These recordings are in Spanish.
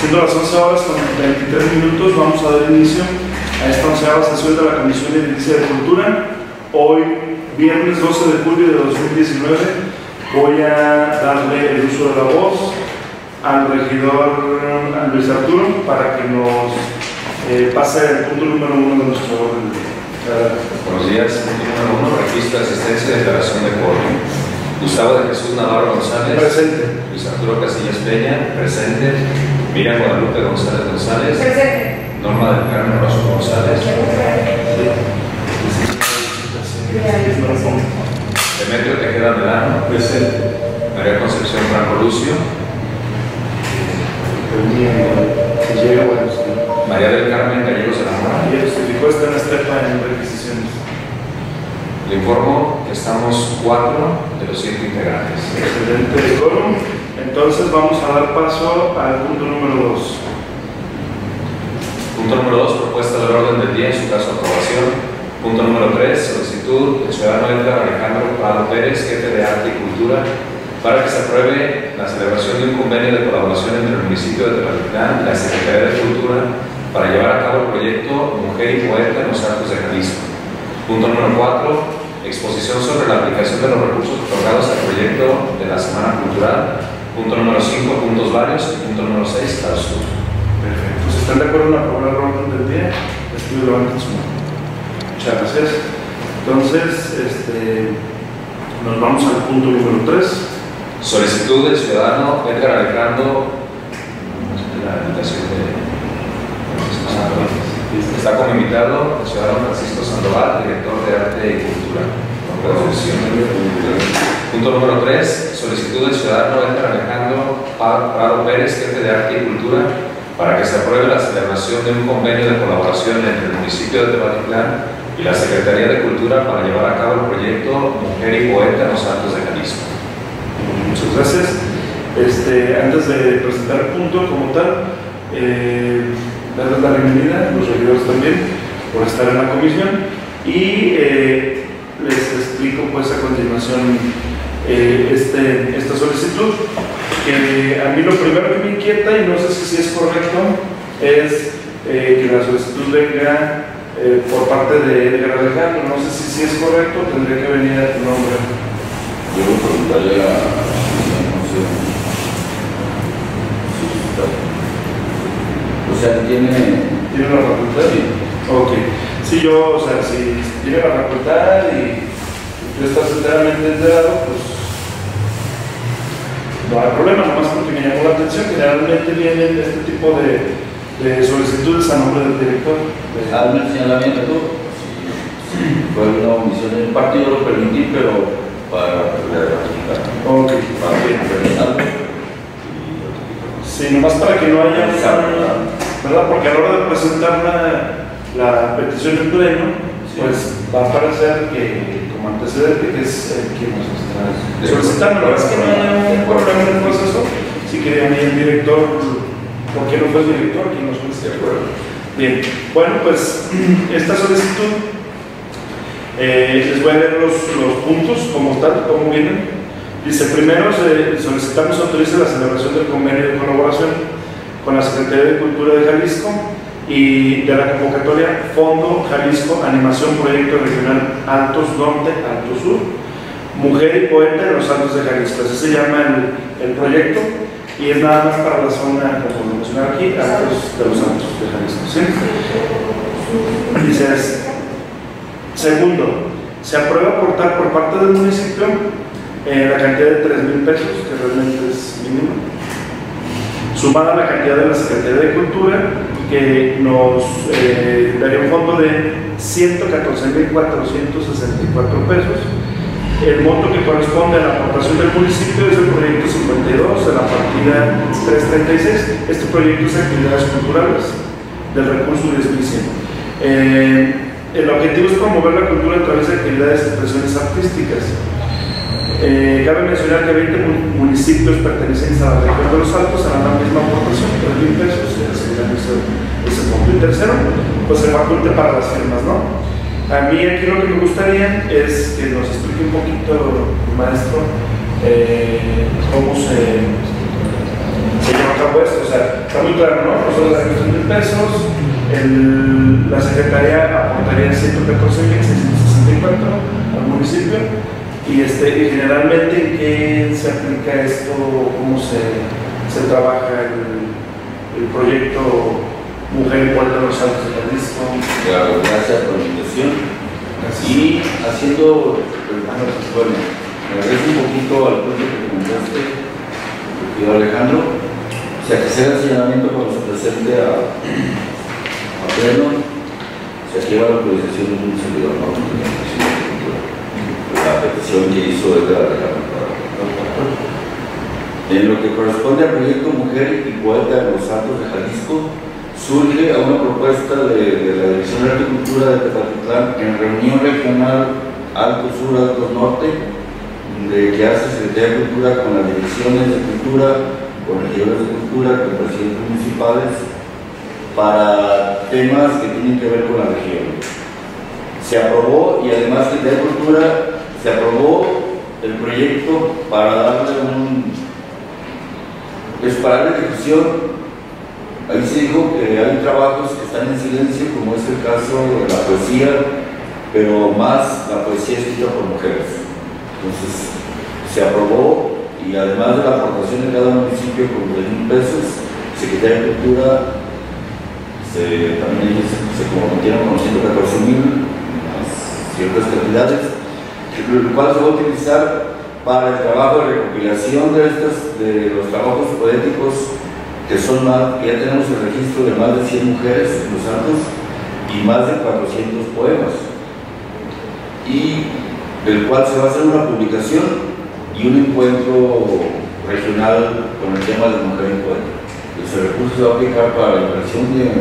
Siendo las 11 horas con 23 minutos, vamos a dar inicio a esta 11ª sesión de la Comisión Edilicia de Cultura. Hoy, viernes 12 de julio de 2019, voy a darle el uso de la voz al regidor Luis Arturo para que nos pase el punto número 1 de nuestro orden del día. Buenos días. Punto número 1, registro de asistencia y declaración de quórum. Gustavo de Jesús Navarro González. Presente. Luis Arturo Casillas Peña. Presente. Miriam Guadalupe González González. Presente. Norma del Carmen Rosso González. Demetrio Tejeda Melano. Presente. María Concepción Franco Lucio. María del Carmen Gallegos de la Mora. Y justificó esta en estepa en requisiciones. Le informo que estamos 4 de los 7 integrantes. Excelente quórum. Entonces vamos a dar paso al punto número 2. Punto número 2, propuesta del orden del día, en su caso aprobación. Punto número 3, solicitud del ciudadano Edgar Alejandro Prado Pérez, jefe de Arte y Cultura, para que se apruebe la celebración de un convenio de colaboración entre el municipio de Tepatitlán y la Secretaría de Cultura para llevar a cabo el proyecto Mujer y Poeta en los Altos de Jalisco. Punto número 4, exposición sobre la aplicación de los recursos otorgados al proyecto de la Semana Cultural. Punto número 5, puntos varios. Y punto número 6, clausura. Perfecto. Si están de acuerdo en aprobar el orden del día, levanten su mano. Muchas gracias. Entonces, nos vamos al punto número 3. Solicitud del ciudadano Edgar Alejandro. La invitación de está como invitado el ciudadano Francisco Sandoval, director de Arte y Cultura. Punto número 3, solicitud del ciudadano Edgar Alejandro Prado Pérez, jefe de Arte y Cultura, para que se apruebe la celebración de un convenio de colaboración entre el municipio de Tepatitlán y la Secretaría de Cultura para llevar a cabo el proyecto Mujer y Poeta en los Altos de Jalisco. Muchas gracias. Antes de presentar el punto como tal, darles la bienvenida, los regidores también, por estar en la comisión, y les explico pues a continuación esta solicitud, que a mí lo primero que me inquieta, y no sé si es correcto, es que la solicitud venga por parte de Edgar Alejandro. No sé si es correcto, tendría que venir a tu nombre. Yo preguntaría a no sé, o sea, ¿tiene la facultad? Sí. Ok. Sí, yo, o sea, si tiene la facultad y tú estás enteramente enterado, pues no hay problema, nomás porque me llamó la atención. Generalmente vienen este tipo de solicitudes a nombre del director. Hazme el señalamiento. Fue una omisión del partido, lo permití, pero para ratificar. Ok, bien. Sí, nomás para que no haya, ¿verdad? Porque a la hora de presentar la petición en pleno, pues va a parecer que, como antecedente, que es quien nos está solicitando. La verdad es que no hay un problema en el proceso. Si querían ir el director, ¿por qué no fue el director quien nos solicitó? Bien, bueno, pues esta solicitud, les voy a leer los puntos como tal, como vienen. Dice, primero solicitamos autorice la celebración del convenio de colaboración con la Secretaría de Cultura de Jalisco y de la convocatoria Fondo Jalisco Animación Proyecto Regional Altos Norte, Altos Sur, Mujer y Poeta en los Altos de Jalisco. Así se llama el proyecto y es nada más para la zona, como lo mencionaba aquí, Altos de los Altos de Jalisco. ¿Sí? Dice, segundo, se aprueba aportar por parte del municipio la cantidad de 3,000 pesos, que realmente es mínimo, sumada a la cantidad de la Secretaría de Cultura, que nos daría un fondo de 114,464 pesos. El monto que corresponde a la aportación del municipio es el proyecto 52 de la partida 336. Este proyecto es actividades culturales del recurso 10.100. El objetivo es promover la cultura a través de actividades y expresiones artísticas. Cabe mencionar que 20 municipios pertenecientes a la región de los Altos harán la misma aportación, 3,000 pesos, ese punto. Y tercero, pues se faculte para las firmas, ¿no? A mí aquí lo que me gustaría es que nos explique un poquito, maestro, cómo se se lleva a cabo esto. O sea, está muy claro, ¿no? Nosotros damos 3,000 pesos, la Secretaría aportaría 114,664 al municipio. Y generalmente, ¿en qué se aplica esto? ¿Cómo se trabaja el proyecto Mujer Igual de los Altos de Jalisco? Claro, gracias por la invitación. Gracias. Y haciendo, bueno, me regreso un poquito al punto que comentaste, querido Alejandro. O sea, que sea el señalamiento cuando se presente a pleno, se lleva la autorización de un servidor, ¿no? La petición que hizo Edgar Alejandro. En lo que corresponde al proyecto Mujer y Poeta de los Altos de Jalisco, surge a una propuesta de la Dirección de Agricultura de Tepatitlán en reunión regional Alto Sur, Alto Norte, que hace Secretaría de Cultura con las direcciones de cultura, con regidores de cultura, con presidentes municipales, para temas que tienen que ver con la región. Se aprobó, y además Secretaría de Cultura, se aprobó el proyecto para darle para la ejecución. Ahí se dijo que hay trabajos que están en silencio, como es el caso de la poesía, pero más la poesía escrita por mujeres. Entonces, se aprobó, y además de la aportación de cada municipio con 3,000 pesos, Secretaría de Cultura también se comprometieron con 114,000, más ciertas cantidades, el cual se va a utilizar para el trabajo de recopilación de los trabajos poéticos, que son más, ya tenemos el registro de más de 100 mujeres en los Altos y más de 400 poemas, y del cual se va a hacer una publicación y un encuentro regional con el tema de mujer y poeta. Ese recurso se va a aplicar para la impresión de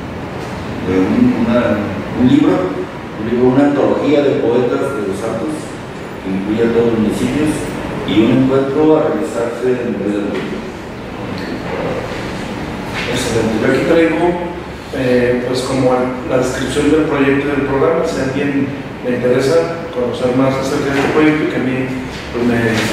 un libro, una antología de poetas de los Altos, que incluye a todos los municipios, y un encuentro a realizarse en el mes de noviembre. Excelente. Yo aquí traigo pues como la descripción del proyecto y del programa. Si a alguien le interesa conocer más acerca de este proyecto, que a mí pues,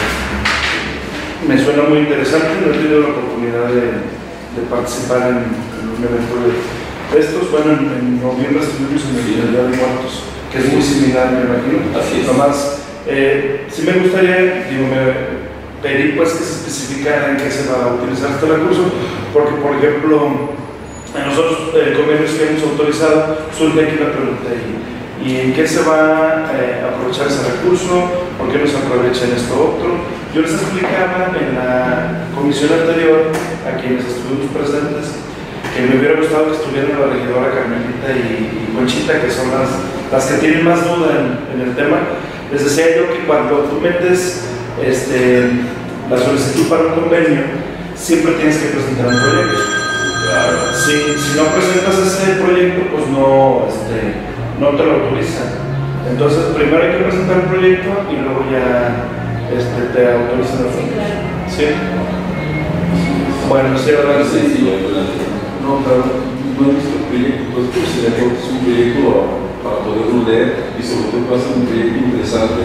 me suena muy interesante. No he tenido la oportunidad de participar en un evento de estos. Bueno, en noviembre estuvimos en el Día de Muertos, que es muy similar, me imagino. Así es. Nomás, sí me gustaría, pedir pues que se especificara en qué se va a utilizar este recurso, porque por ejemplo en nosotros convenios que hemos autorizado surge aquí la pregunta, ¿y en qué se va a aprovechar ese recurso? ¿Por qué no se aprovecha en esto otro? Yo les explicaba en la comisión anterior a quienes estuvimos presentes que me hubiera gustado que estuvieran la regidora Carmelita y Conchita, que son las que tienen más duda en el tema. Les decía yo que cuando tú metes la solicitud para un convenio, siempre tienes que presentar un proyecto. Claro. Si no presentas ese proyecto, pues no te lo autorizan. Entonces, primero hay que presentar el proyecto y luego ya te autorizan el fondo. ¿Sí? Bueno, sí, ahora sí. No, claro, no he visto el proyecto, pues sería que es un proyecto para poderlo leer y sobre todo va a ser un proyecto interesante.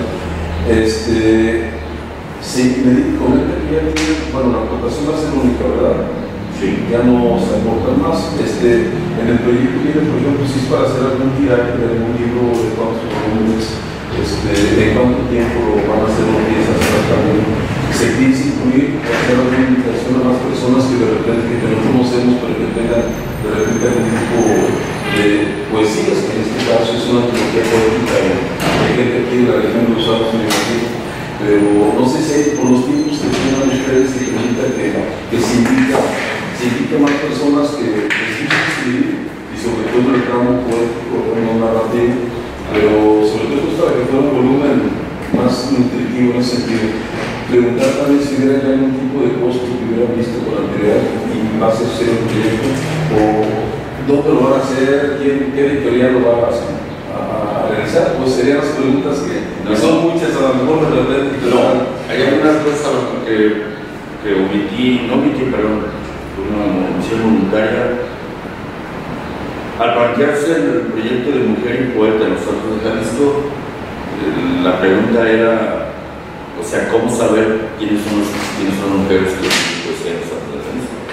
Sí, me comenta que ya tiene, bueno, la aportación va a ser única, ¿verdad? Sí. Ya no se aportan más. En el proyecto viene, por ejemplo, si es para hacer algún tiraje de algún libro, de cuántos volúmenes, de cuánto tiempo van a hacer las piezas, también se piensa incluir, hacer alguna invitación a más personas que de repente que no conocemos, pero que tengan de repente algún tipo de poesías, que en este caso es una antología poética, hay gente aquí de la región de los Altos, me imagino. Pero no sé si hay, por los tiempos que tienen ustedes, se permita que se invita a más personas que sí escribir, y sobre todo en el tramo poético, no narrativo, pero sobre todo para que fuera un volumen más nutritivo en ese sentido. Preguntar también si hubiera ya algún tipo de costo que hubieran visto con anterioridad y va a ser el proyecto, o dónde lo van a hacer, qué editorial lo va a hacer. Realizar, pues serían las preguntas que son muchas, a lo mejor de repente. No, hay algunas cosas que omití, perdón, una mención voluntaria. Al plantearse el proyecto de Mujer y Poeta en los Altos de Jalisco, la pregunta era, o sea, ¿cómo saber quiénes son mujeres que escriben poesía en los Altos de Jalisco?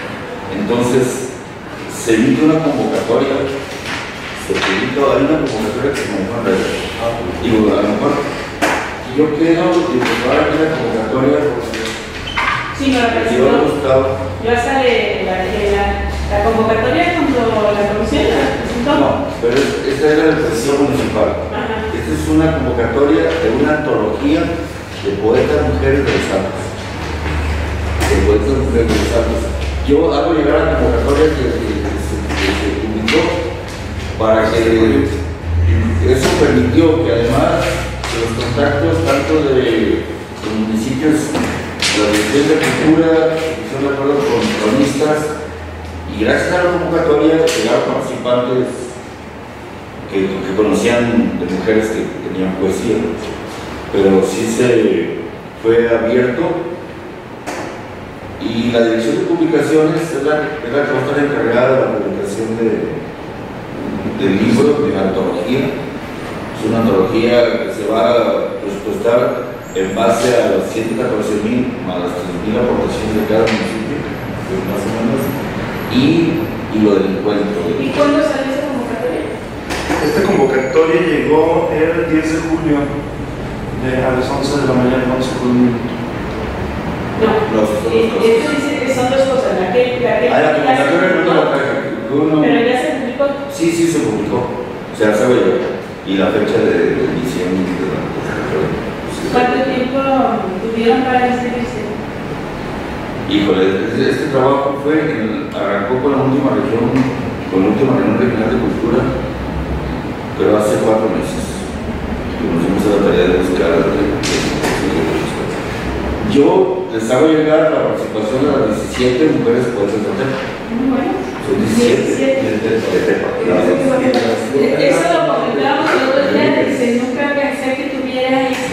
Entonces, se emite una convocatoria, hay una convocatoria que se me fue a ver. Digo, a lo mejor, yo quiero llevar aquí la convocatoria porque sí, me la presentó. Yo hasta la convocatoria cuando la comisión la presentó. No, pero esta era la expresión municipal. Ajá. Esta es una convocatoria de una antología de poetas mujeres de los Altos. De poetas mujeres de los Altos. Yo hago llegar a la convocatoria que se publicó para que eso permitió que además de los contactos tanto de los municipios, la Dirección de Cultura, hicieron de acuerdo con cronistas, y gracias a la convocatoria llegaron participantes que conocían de mujeres que tenían poesía, pero sí se fue abierto. Y la Dirección de Publicaciones es la que va a estar encargada de la publicación del libro, de la antología. Es una antología que se va a presupuestar en base a los 114,000 más las 3,000 aportaciones de cada municipio, más o menos, y lo del encuentro. ¿Y cuándo salió esa convocatoria? Esta convocatoria llegó el 10 de julio a las 11 de la mañana, 11 de julio. No, esto dice que son dos cosas. La convocatoria no la traje. Pero ya se publicó. Sí, se publicó. O sea, sabe yo. Y la fecha de emisión de la convocatoria. ¿Cuánto tiempo tuvieron para inscribirse? Híjole, este trabajo arrancó con la última reunión regional de cultura, pero hace 4 meses. Nos dimos a la tarea de buscar. Yo les hago llegar la participación de las 17 mujeres poetas de Tepa. Muy bueno. Son 17 de Tepa. Eso lo comentábamos el otro día, dice, nunca pensé que tuviera esto.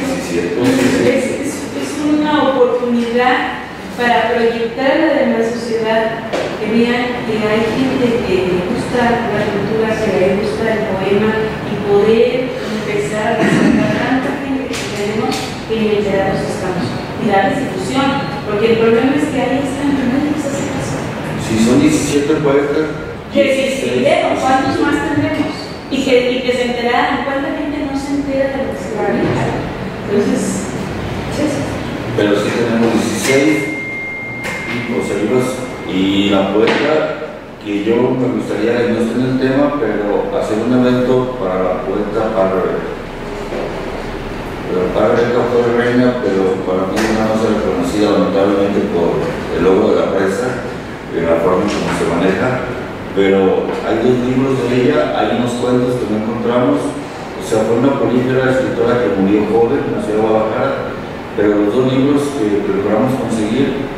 Es una oportunidad para proyectar a la demás sociedad, que vean que hay gente que le gusta la cultura, que le gusta el poema, y poder empezar a sacar tanta gente que tenemos que inmediatos estamos y darles difusión, porque el problema es que ahí están, nadie les hace caso. Si son 17 poetas, Que se escribieron, ¿cuántos más tendremos? Y que se enteraran, ¿cuánta gente no se entera de lo que se publica? Entonces, es eso. pero sí tenemos 16 libros, y la poeta que yo me gustaría, no está en el tema, pero hacer un evento para la poeta Parra Rebeca. Parra Rebeca fue reina, pero para mí nada más era reconocida lamentablemente por el logro de la prensa, de la forma en cómo se maneja, pero hay 2 libros de ella, hay unos cuentos que no encontramos. O sea, fue una prolífera escritora que murió joven en la ciudad de Guadalajara, pero los 2 libros que logramos conseguir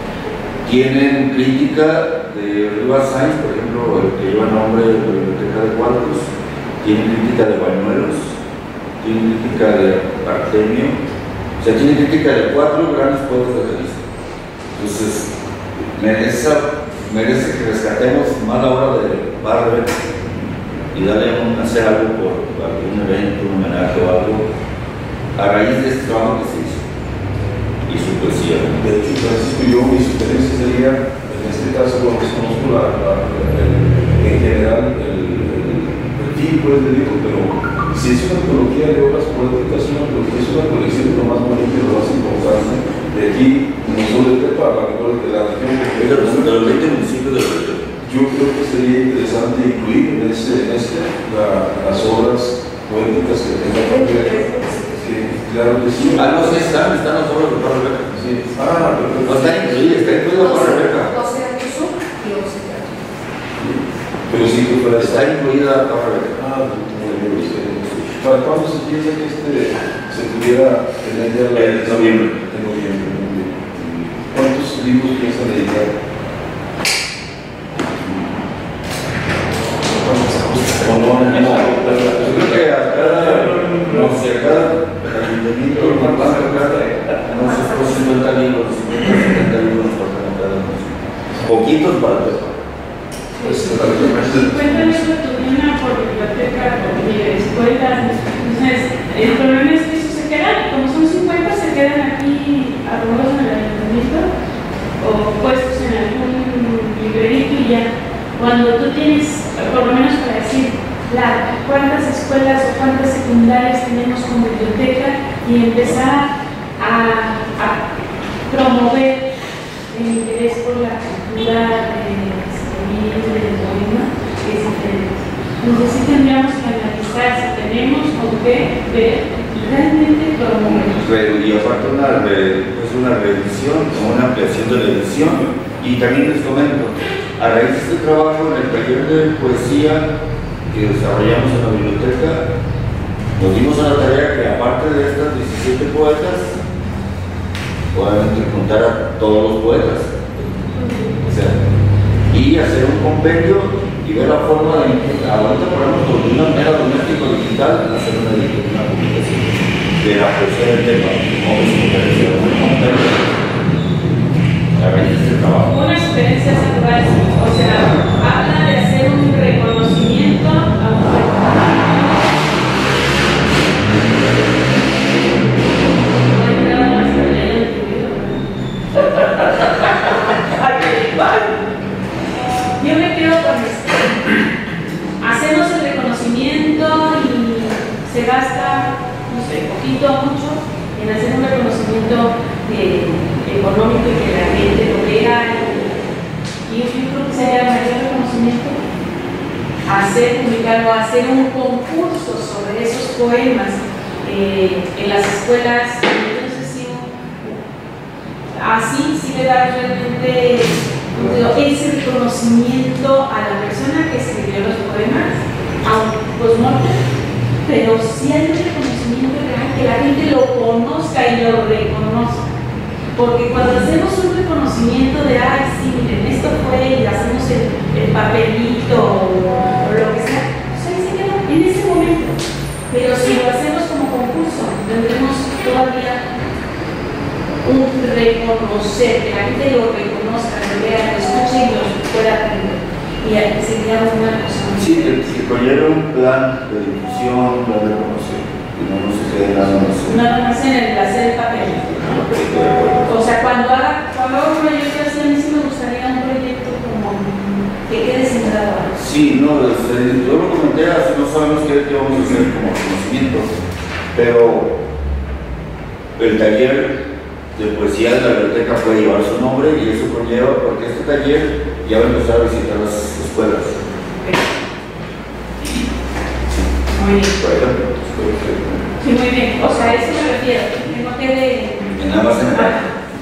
tienen crítica de Rivas Sainz, por ejemplo, el que lleva el nombre de la Biblioteca de Cuadros, tiene crítica de Bañuelos, tiene crítica de Artemio, o sea, tiene crítica de 4 grandes poetas de Jalisco. Entonces, merece que rescatemos más la obra de Parra Rebeca y hacer algo por algún evento, un homenaje o algo, a raíz de este trabajo que se hizo y su poesía. De hecho, Francisco, yo mi sugerencia sería, en este caso, bueno, desconozco en general el tipo del libro, pero si es una antología de obras poéticas, es una colección de lo más bonito y lo más importante de aquí, no solo de Tepa, de la región. De los 20 municipios de la región. Yo creo que sería interesante incluir en las obras poéticas que tenga Parra. Claro que sí. No sé, están las obras de Parra Rebeca. Sí. Perfecto. No está incluida Parra Rebeca. Pero sí que fuera Está incluida Parra Rebeca. ¿Para cuándo se piensa que se pudiera tener ya la En noviembre. En noviembre. ¿Cuántos libros piensan dedicar? Yo creo que a cada ayuntamiento no sé, por 50 libros, 70 libros para cada uno. Poquitos para Tepa. 50 libros tuvieron por biblioteca, por escuelas. Entonces, el problema es que eso se queda, como son 50, se quedan aquí arrobados en el ayuntamiento o puestos en algún librería lugares tenemos como biblioteca y empezar a promover el interés por la cultura del poema, que es diferente. Entonces sí tendríamos que analizar si tenemos con qué ver y realmente promover. Y aparte una reedición o una ampliación de la edición. Y también les comento, a raíz de este trabajo en el taller de poesía que desarrollamos en la biblioteca, nos dimos a la tarea que aparte de estas 17 poetas, obviamente juntar a todos los poetas, o sea, y hacer un compendio y ver la forma de, ahorita por ejemplo, de una manera doméstica digital, hacer una publicación de la poesía del tema, como es un compendio, a raíz de este trabajo. Una experiencia sexual, o sea, habla de hacer un reconocimiento a un yo me quedo con esto. Hacemos el reconocimiento y se gasta, no sé, poquito o mucho en hacer un reconocimiento económico y que la gente lo vea. Y yo creo que sería el mayor reconocimiento publicarlo, hacer un concurso sobre esos poemas en las escuelas. Entonces, sí, así sí le da realmente ese reconocimiento a la persona que escribió los poemas, aunque post-mortem, pero sí hay un reconocimiento real, que la gente lo conozca y lo reconozca. Porque cuando hacemos un reconocimiento de, ay, sí, miren, esto fue, y hacemos el papelito o lo que sea, pues ahí se queda en ese momento. Pero si lo hacemos como concurso, tendremos todavía un reconocer, que la gente lo reconozca, lo vea, lo escuche y lo pueda aprender. Y ahí sería una cosa. Sí, que conlleva un plan de difusión, un plan de promoción, y no se quede nada más. Nada más en el hacer el papel. O sea, cuando haga un proyecto así, a mí sí me gustaría un proyecto como que quede centrado. Sí, no, yo lo comenté, así no sabemos qué vamos a hacer como conocimiento, pero el taller de poesía de la biblioteca puede llevar su nombre y eso conlleva, porque este taller ya va a empezar a visitar las escuelas. Muy bien. Sí, muy bien. O sea, a eso me refiero, que no quede nada más en el.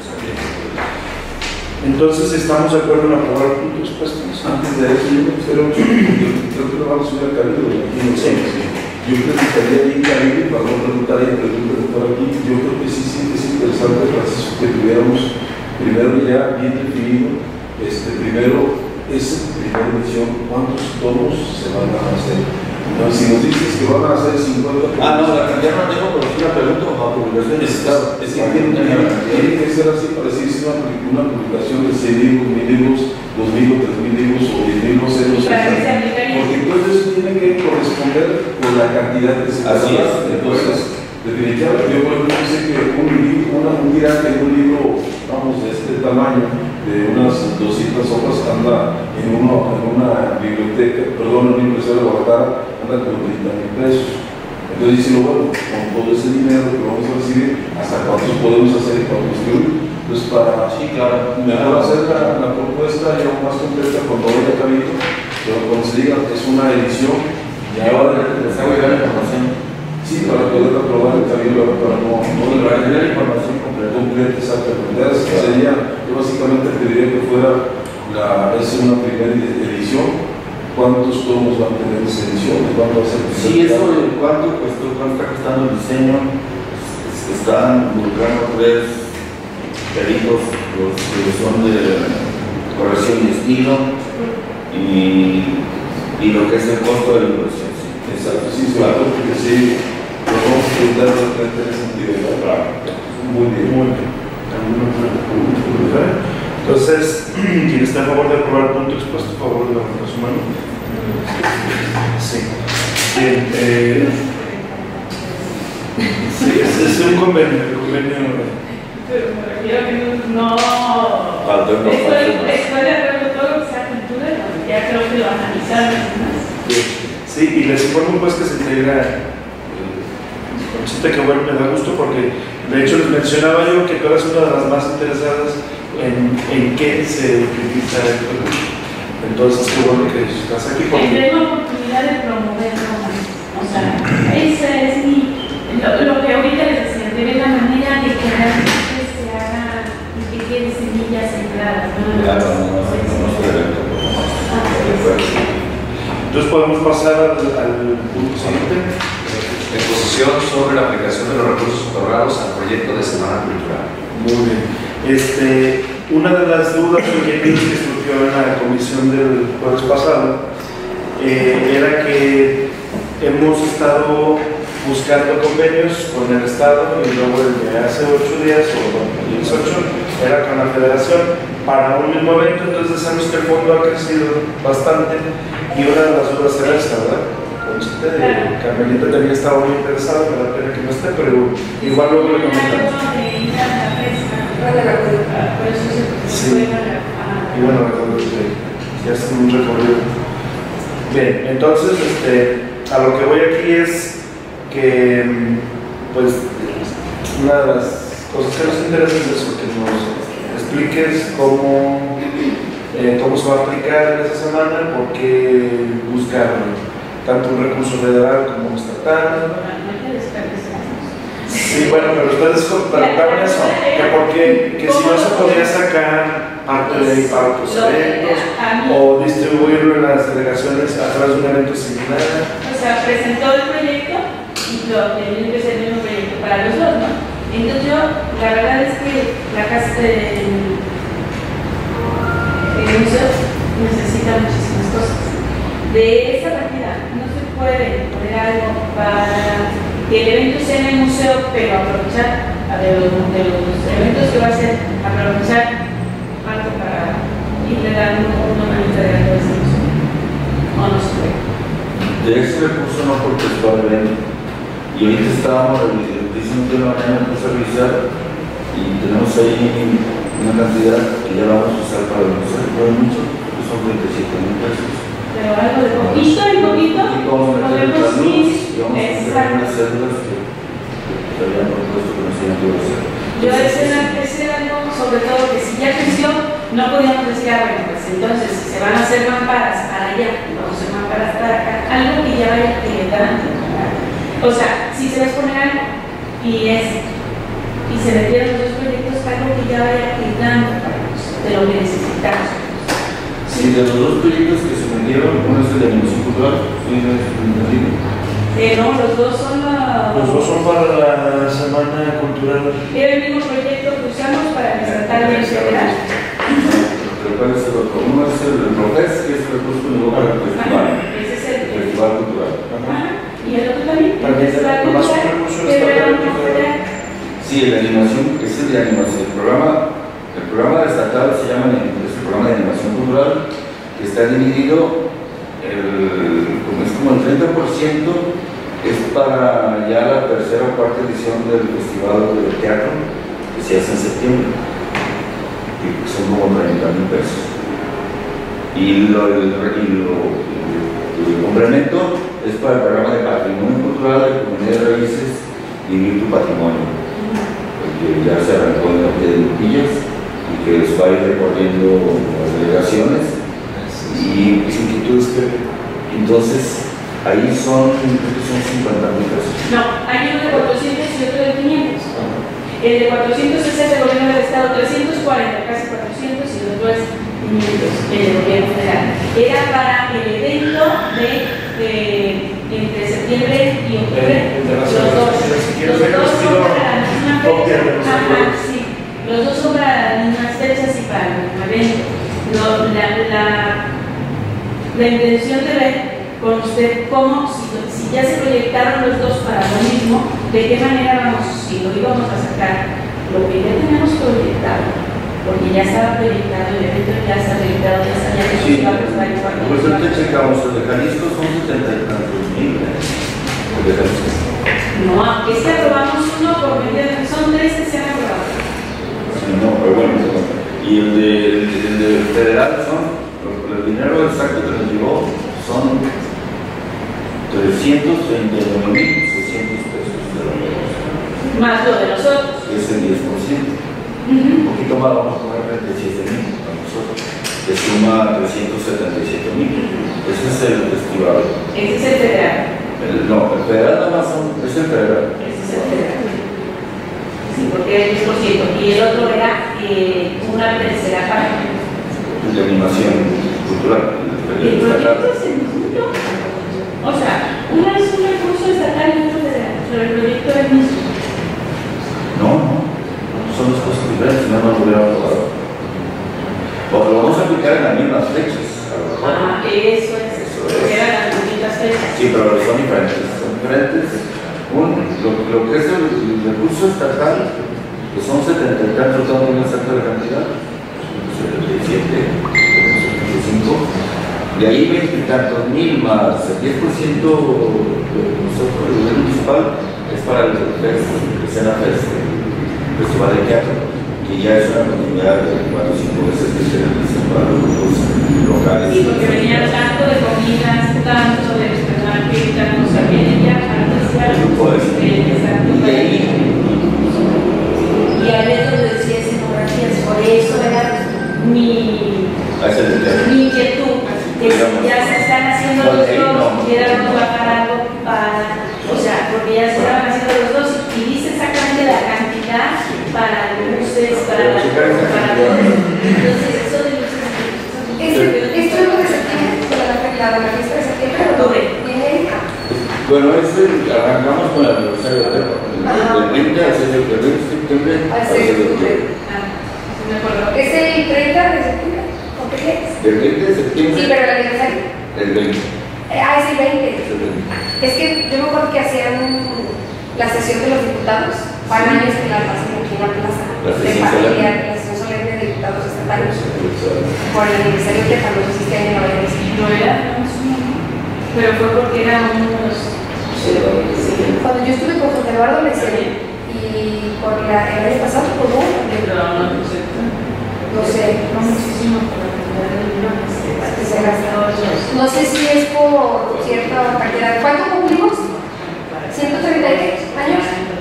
Entonces, ¿estamos de acuerdo en aprobar puntos expuestos? Antes de eso, yo creo que lo vamos a subir al Cabildo. Yo preguntaría ahí, Cabildo, para no preguntar ahí, preguntar aquí, yo creo que sí es interesante, Francisco, que tuviéramos primero ya bien definido, primero, esa primera edición, ¿cuántos tomos se van a hacer? No, si nos dices que van a hacer 50... no, la cantidad no tengo, pero sí la pregunta o publicación. Es que tiene que ser así para decir si una publicación de 6 libros, 1000 libros, 2000 o 3000 libros o 10.000, no sé, porque entonces eso tiene que corresponder con la cantidad que se así es. Entonces, definitivamente, yo por ejemplo sé que un tiraje de un libro, vamos, de este tamaño, de unas 200 hojas, anda en una biblioteca, perdón, en una universidad de Guadalajara, anda con 30,000 pesos. Entonces dicen, bueno, con todo ese dinero que vamos a recibir, ¿hasta cuántos podemos hacer y cuántos escribir? Entonces, para mejor hacer la propuesta ya más completa cuando vaya a Cabildo, pero cuando se diga es una edición, y ahora les hago llegar la información. Sí, para poder aprobar el Cabildo, para no para tener la información completa, exactamente. Sería, yo básicamente pediría que fuera es una primera edición. ¿Cuántos tomos van a tener esa edición? ¿Cuánto va a ser? Sí, eso de cuánto está costando el diseño, están involucrando 3 peritos, los que son de corrección y estilo, y lo que es el costo de la inversión. Exacto, sí, claro, porque sí, lo vamos a preguntar en ese sentido, ¿verdad? Claro. Muy bien. Entonces, ¿quién está a favor de aprobar el punto expuesto? ¿A favor de levantar su mano? Sí. Bien. Sí, es un convenio. Pero me refiero que no. Estoy de acuerdo con todo lo que sea cultura, ya creo que lo analizaron más. Sí, y les informo pues que se integra que bueno, me da gusto porque de hecho les mencionaba yo que tú eres una de las más interesadas en qué se utiliza el recurso. Entonces, qué bueno que estás aquí. Tendré la oportunidad de promoverlo más. O sea, esa es lo que ahorita les decía, de ver la manera de que realmente se haga y que quede semillas sembradas. Entonces podemos pasar al punto siguiente. Exposición sobre la aplicación de los recursos otorgados al proyecto de Semana Cultural. Muy bien. Una de las dudas que surgió en la comisión del jueves pasado era que hemos estado buscando convenios con el Estado y luego el de hace 8 días o el 18 era con la Federación para un mismo evento. Entonces sabemos que el fondo ha crecido bastante y una de las dudas era esta, ¿verdad? Carmelita también estaba muy interesada, me da pena que no esté, pero igual luego le comentamos. Sí. Y bueno, ya es un recorrido. Bien, entonces a lo que voy aquí es que pues una de las cosas que nos interesa es eso, que nos expliques cómo se va a aplicar en esta semana, por qué buscar tanto un recurso federal como estatal. Sí, bueno, pero ustedes preguntaron eso, que si no se podía sacar parte de ahí para otros eventos o distribuirlo en las delegaciones a través de un evento similar. O sea, presentó el proyecto y lo tenía que ser el mismo proyecto para los dos, ¿no? Entonces yo, la verdad es que la casa del museo necesita muchísimas cosas. De esa partida no se puede poner algo para que el evento sea en el museo, pero aprovechar de los eventos que va a ser, aprovechar parte para irle dando una manita de algo de ese museo. O no se puede. De ese recurso no, porque es para el evento. Y ahorita estábamos diciendo de la mañana, vamos a revisar y tenemos ahí una cantidad que ya vamos a usar para el museo. No es mucho, son 37,000 pesos. Pero algo de poquito en poquito, podemos ir. Exacto. Yo ese era algo, sobre todo, que si ya creció, no podíamos decir, bueno, pues entonces si se van a hacer mamparas para allá, vamos a hacer mamparas para acá, algo que ya vaya quedando. O sea, si se va a exponer algo y se metieron los dos proyectos, algo que ya vaya quedando de lo que necesitamos. Sí, de los dos proyectos que se vendieron, uno es el de animación cultural, no, los dos son para la Semana Cultural. Era el mismo proyecto que usamos para resaltar el federal. ¿Cuál es el otro? Uno es el PROFES, que es el recurso nuevo para el festival. Ese es el Festival Cultural. Y el otro también. Sí, la animación, ese es de animación. El programa estatal se llama el programa de animación cultural, que está dividido, es como el 30% es para ya la tercera o cuarta edición del Festival de Teatro, que se hace en septiembre, y son como 30,000 pesos. Y el complemento es para el programa de patrimonio cultural de comunidad de raíces y Vivir tu Patrimonio, porque ya se arrancó en la de Lupillas y que les va a ir recorriendo las delegaciones y inquietudes que entonces ahí son 50,000 pesos. No, hay uno de 400 y otro de 500. El de 400 es el de gobierno del estado, 340, casi 400, y el otro es 500, el de gobierno federal. Era para el evento entre septiembre y octubre. Los dos son para la misma fecha. Sí, los dos son para las mismas fechas y para el mismo evento. La intención de ver con usted cómo, si ya se proyectaron los dos para lo mismo, de qué manera vamos, si lo íbamos a sacar, lo que ya tenemos proyectado, porque ya estaba proyectado, el evento ya está proyectado, ya sabía que sí, iba a costar el cuarto. Pues ahorita checamos, el de Jalisco son 70 y tantos mil, el de Jalisco. No, es que aprobamos uno por medio de, son 3 que se han aprobado. Sí, no, pero bueno, y el de federal son, el dinero exacto que nos llevó son 339,600 pesos. Más lo de nosotros. Es el 10%. Un poquito más, vamos a poner 37,000 a nosotros. Que suma 377,000. Ese es el festival. Ese es el federal. No, el federal nada más es el federal. Ese es el federal. Sí, porque era el 10%. Y el otro era una tercera parte. De animación cultural. El proyecto es el mismo. O sea, uno es un recurso estatal y otro federal. Pero el proyecto es el mismo. No, son dos cosas diferentes, no nos hubiera aprobado. O lo vamos a aplicar en las mismas fechas. Ah, eso es. Porque eran las distintas fechas. Sí, pero son diferentes. Son diferentes. Lo que es el recurso estatal, que son 70 y tantos, no muy exacta la cantidad, 77, 75. De ahí 20 y tantos mil más el 10% de nosotros, el gobierno municipal, es para el Escena Fest, el Festival de Teatro, que ya es una continuidad de 4 o 5 veces que se realizan para los grupos locales. Sí, porque venían tanto de comidas, tanto de restaurante, tanto, o sea, vienen ya para el festival. Y ahí es donde decía escenografías, por eso era mi inquietud, que ya se están haciendo los dos, quisiéramos bajar algo para, o sea, porque ya se estaban haciendo los dos y dice exactamente la cantidad para luces, para todo. Entonces, eso de luces. Esto es lo de septiembre, la fiesta de septiembre, viene. Bueno, arrancamos con el aniversario de Tepa. Del 20 al 6 de septiembre. Al 6 de septiembre. ¿Es el 30 de septiembre? ¿O qué es? Del 20 de septiembre. Sí, pero el aniversario. El 20. Es el 20. Es que yo me acuerdo que hacían la sesión de los diputados. Para años que la pasan aquí en la plaza. La sesión solemne. La sesión solemne de diputados estatales. Por el aniversario de Tepa, no sé si este año lo habían visto. No era, pero fue porque eran unos. Cuando yo estuve con José Eduardo Lecere y por el año pasado, por no sé, No muchísimo por la cantidad de millones que se gastó. No sé si es por cierta cantidad. ¿Cuánto cumplimos? ¿130 años?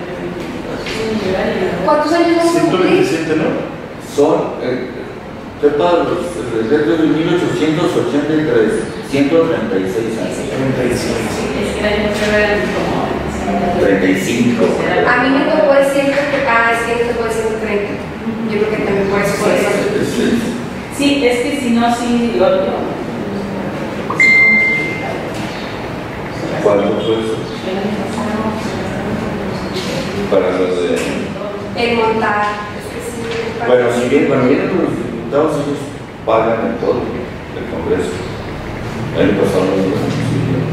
¿Cuántos años vamos a cumplir? 127, ¿no? Son, Tepa, el decreto de 1883, 136 años. Es que la gente era como 35. A mí me tocó el 100, es que me tocó el 130. Yo creo que también por eso. Sí, es que si no, sí, lo otro. ¿Cuánto fue eso? Para los de... El montar. Es que sí. Bueno, si bien, cuando vienen los diputados, ellos pagan en todo el Congreso. El año pasado no lo consiguieron.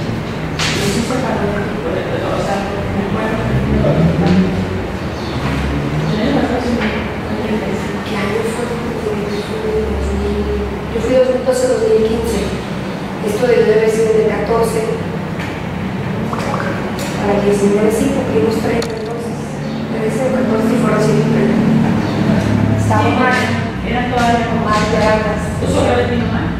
¿Qué año fue? Yo fui 2012-2015. Esto debe haber sido de 14. Para el 19 sí, cumplimos 30 entonces. Debe ser 14 y fueron 130. Estaba mal. Eran todas las Mal de altas. ¿Eso solo le vino mal?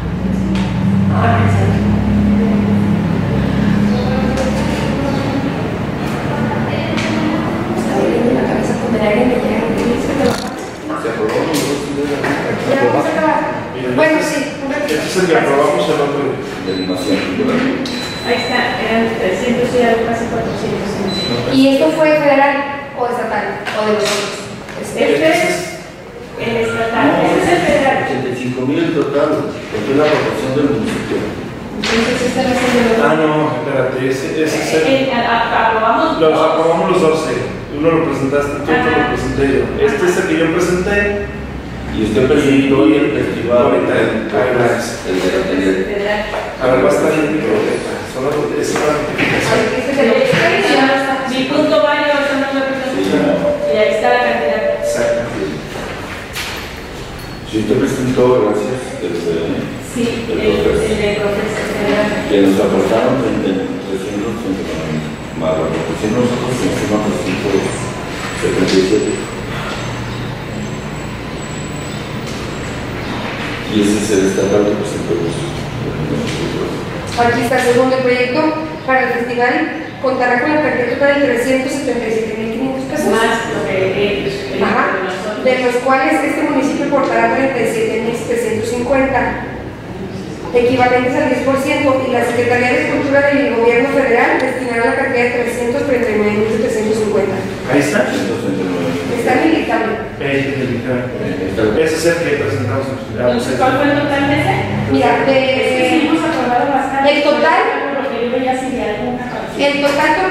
Está doliendo la cabeza con el aire me llega. Se aprobó los dos ideas Ya vamos a acabar. Bueno, sí, un ratito. Este es el que aprobamos el otro día. de animación cultural. Ahí está, eran 300 y algo, casi 400. ¿Y esto fue federal o estatal? ¿O de los otros? Este es el estatal, ese es el federal. 85,000 en total, porque es la proporción del municipio. Entonces, este no es el de los. Ah, no, espérate, ese es el. Aprobamos. Los aprobamos los 12. Uno lo presentaste tú, otro lo presenté yo. Este es el que yo presenté. Y usted presentó y el festival. Ahorita el Federal. A ver, va a estar en mi biblioteca. Solo es una notificación. Mi punto válido, eso no me presentó. Y ahí está la cantidad. Exacto. Si usted presentó, gracias, Sí, el de profesor. que nos aportaron 330 más la proporción nosotros nos sumamos 177. Y ese es el estatal que presentó Aquí está, según el proyecto para el festival, contará con la cantidad total de 377,500 pesos. Más de los cuales este municipio aportará 37.750, equivalentes al 10%, y la Secretaría de Cultura del Gobierno Federal destinará la cantidad de 339.750. Ahí está. Está en el dictamen. Ese es el que presentamos. Entonces, ¿cuál fue el total de ese? Mira, Es que sí hemos aprobado bastante. el total es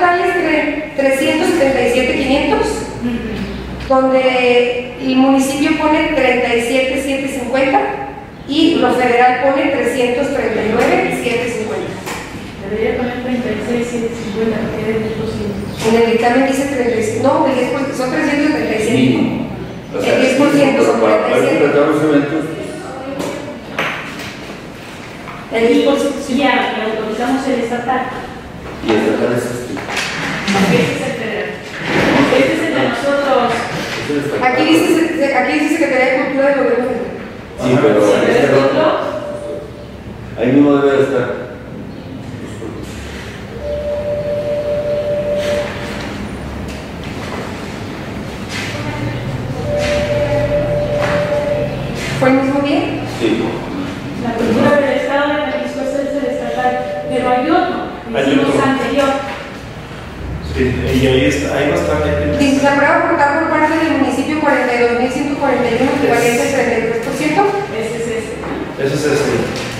377.500, donde el municipio pone 37.750 y lo federal pone 339.750. Debería poner 36.750, porque es de 200. En el dictamen dice 36, no, el 10%, son 337. Mínimo. O sea, El 10% son para 37. completar los eventos, El 10%. Sí, ya, le autorizamos el estatal. y el total es este. Ese es el federal. Este es el de nosotros. Aquí dice Secretaría de Cultura del Gobierno Federal. Sí, pero Sí, pero este es otro, otro. ahí mismo debe de estar. ¿Fue el mismo día? Sí. La cultura del Estado de Jalisco es el estatal, pero hay otro, Hay hicimos otro. anterior. Sí, y ahí está, ahí va a estar. Dice, se aprueba aportar por parte del municipio 42.141, equivalente al 33%. Ese es este. Ese es este.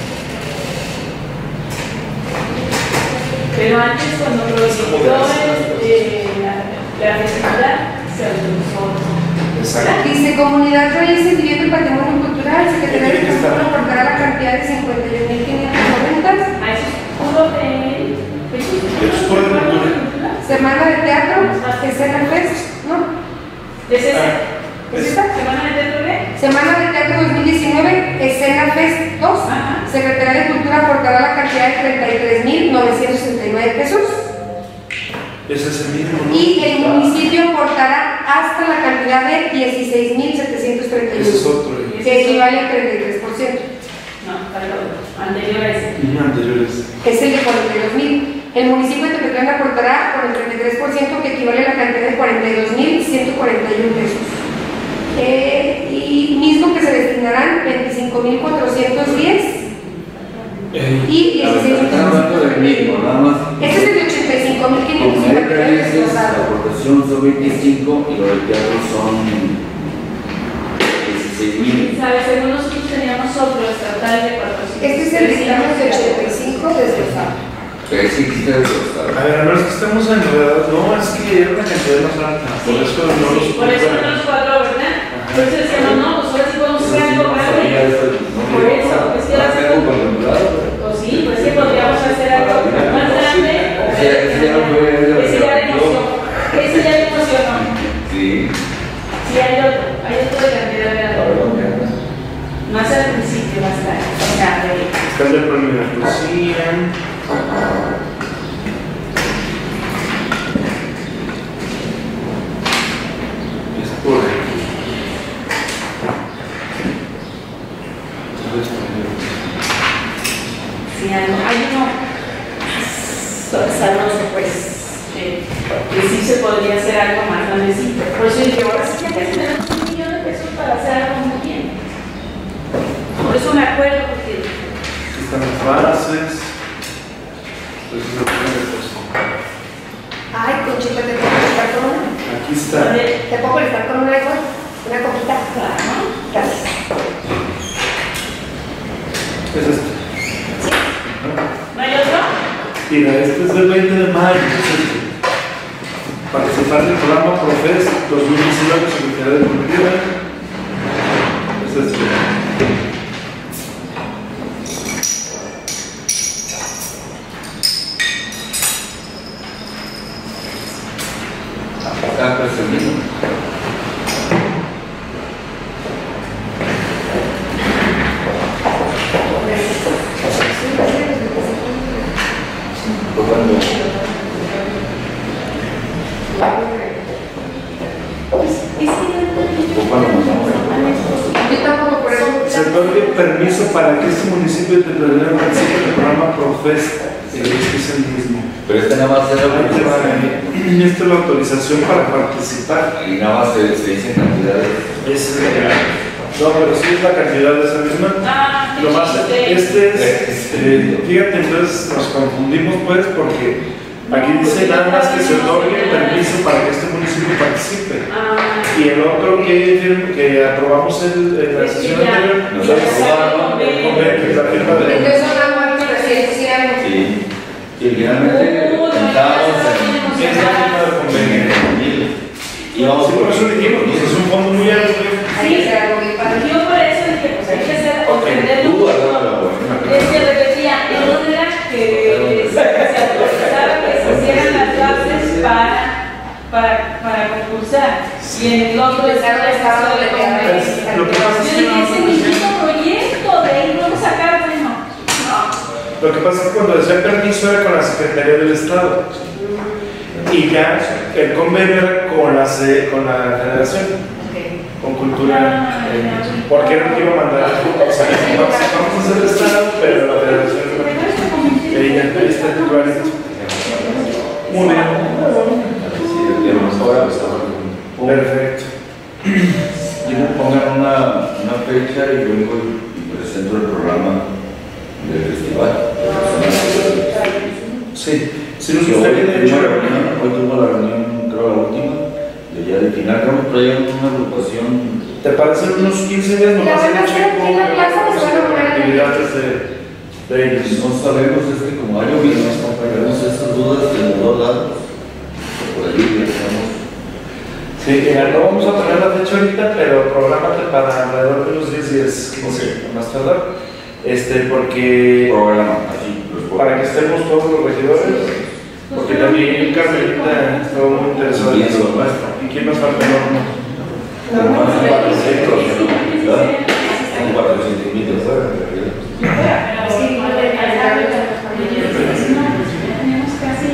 Pero antes, cuando proyectó la festividad, se autorizó. Exacto. Dice, comunidad raíces viviendo el patrimonio cultural, Secretaría de Cultura aportará la cantidad de 51.590. A eso es puro de... Es puro de cultura. Semana de teatro, escena fest, ¿no? ¿Es ese? ¿Es esta? ¿Semana de teatro de? Semana de teatro 2019, escena fest 2. Ajá. Secretaría de Cultura aportará la cantidad de 33.969 pesos. Ese es el mínimo, ¿no? Y el municipio aportará hasta la cantidad de Ese es 16.731, otro. que equivale al 33%. No, para el otro. Anterior a ese. Anteriores. Es el de 42.000. El municipio de Tepetlán aportará con el 33%, que equivale a la cantidad de 42.141 pesos. Y mismo que se destinarán 25.410 y Están hablando del mínimo, nada más. Este es el de 85.500. Como hay raíces, la aportación son 25 y lo del teatro son 16.000. ¿Sabes? Según nosotros teníamos otro estatal de 400. Este es el dictamen de 85 desglosado. Pero sí que ustedes lo saben. A ver, no es que estamos en novedad, no, es que era una cantidad más alta, por eso no los Por eso no los cuatro, ¿verdad? Por eso decíamos, no, pues ahora sí podemos hacer algo grande. Por eso, es que hacer algo contemplado. Pues sí, pues sí, podríamos hacer algo más grande. Ese ya no fue el Ese ya le emocionó. Ese ya le emocionó. Sí. Sí, hay otro de cantidad grande. Más al principio va a estar. O sea, Está el de premio de poesía. Es por aquí. sí, hay uno sabroso, pues, que sí se podría hacer algo más grandecito. Por eso dije, ahora sí ya casi tenemos $1 millón de pesos para hacer algo muy bien. Por eso me acuerdo, porque Aquí están las bases. Entonces, lo que me puso. Ay, Conchita, te puedo prestar con una. Aquí está. Te puedo prestar con una igual. Una copita. Gracias. Es este. ¿no hay otro? Mira, este es del 20 de mayo. Es este. Participar del programa Profes 2019 Secretaría de Cultura. Es este. Está presumido. Tocando. Yo tampoco por eso. Se otorga permiso para que este municipio de Tepetlán participe del programa Profes. Es el mismo. Pero este nada más era Ahí te va, esta es la autorización para participar. Ahí nada más se dicen cantidades. No, pero sí es la cantidad de esa misma. Lo más, fíjate, entonces nos confundimos pues porque aquí dice nada más que se otorgue el permiso para que este municipio participe. Y el otro que aprobamos en la sesión anterior, Nos aprobaron el convenio, la firma de... Entonces son acuerdos recientes y algo. Sí. Y finalmente juntamos ¿Qué es la firma del convenio? y vamos Sí, por eso dijimos, pues es un fondo muy amplio. Hay que hacer algo bien padre. Yo por eso dije, pues hay que hacer, ofenderlo un Tú poco. agarra la buena. Es que repetía, en uno era que se autorizaba que se hicieran las bases para concursar. Y en el otro estaba el estado de convenio. Lo que pasa es Yo que dije, ese mismo proyecto, de ahí vamos a sacar, bueno. Lo que pasa es que cuando decía permiso era con la Secretaría del Estado y ya el convenio era con la Federación, con Cultura, porque era el que iba a mandar, o sea, vamos a hacer el Estado, pero la Federación ella está titularidad. Muy bien. Perfecto. Y me pongan una fecha y vengo y presento el programa del festival. Sí, si nos Hoy gustaría de hecho tuvo la reunión, creo la última, de ya de final, creo que traíamos una agrupación. ¿te parecen unos 15 días La nomás van a hacer aquí en la plaza o se van a poner en la actividades de ellos? No sabemos, es que como hay nos compañeros estas dudas de los dos lados, por ahí estamos. Sí, no vamos a tener la fecha ahorita, pero prográmate para alrededor de unos 10 días, 15 más tardar, porque Programa, así, para que estemos todos los regidores, porque también Carmelita estuvo muy interesada en eso. ¿Y quién nos falta? Como más de 400, ¿verdad? Como 400,000 de fuera, en realidad. Tenemos casi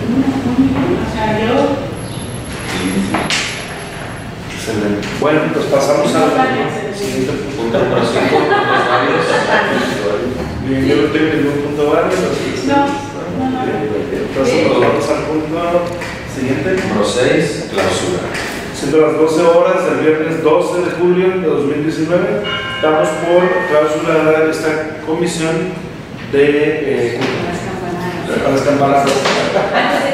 Excelente. Bueno, pues pasamos al siguiente punto. Punto número 5, puntos varios. Bien, yo no tengo ningún punto varios, así que entonces nos vamos al punto siguiente. Número 6, clausura. Siendo las 12 horas del viernes 12 de julio de 2019, damos por clausurada esta comisión de las campanadas.